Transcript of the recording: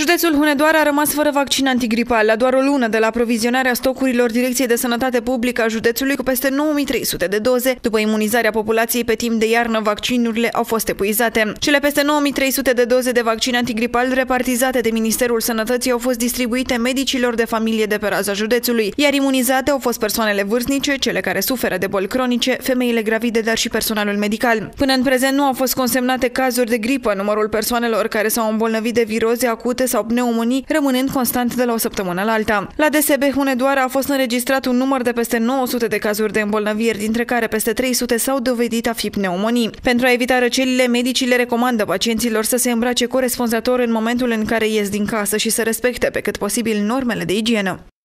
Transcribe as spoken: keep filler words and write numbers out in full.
Județul Hunedoara a rămas fără vaccin antigripal la doar o lună de la aprovizionarea stocurilor Direcției de Sănătate Publică a județului cu peste nouă mii trei sute de doze. După imunizarea populației pe timp de iarnă, vaccinurile au fost epuizate. Cele peste nouă mii trei sute de doze de vaccin antigripal repartizate de Ministerul Sănătății au fost distribuite medicilor de familie de pe raza județului, iar imunizate au fost persoanele vârstnice, cele care suferă de boli cronice, femeile gravide, dar și personalul medical. Până în prezent nu au fost consemnate cazuri de gripă. Numărul persoanelor care s-au îmbolnăvit de viroze acute sau pneumonii rămânând constant de la o săptămână la alta. La D S B Hunedoara a fost înregistrat un număr de peste nouă sute de cazuri de îmbolnăviri, dintre care peste trei sute s-au dovedit a fi pneumonii. Pentru a evita răcelile, medicii le recomandă pacienților să se îmbrace corespunzător în momentul în care ies din casă și să respecte pe cât posibil normele de igienă.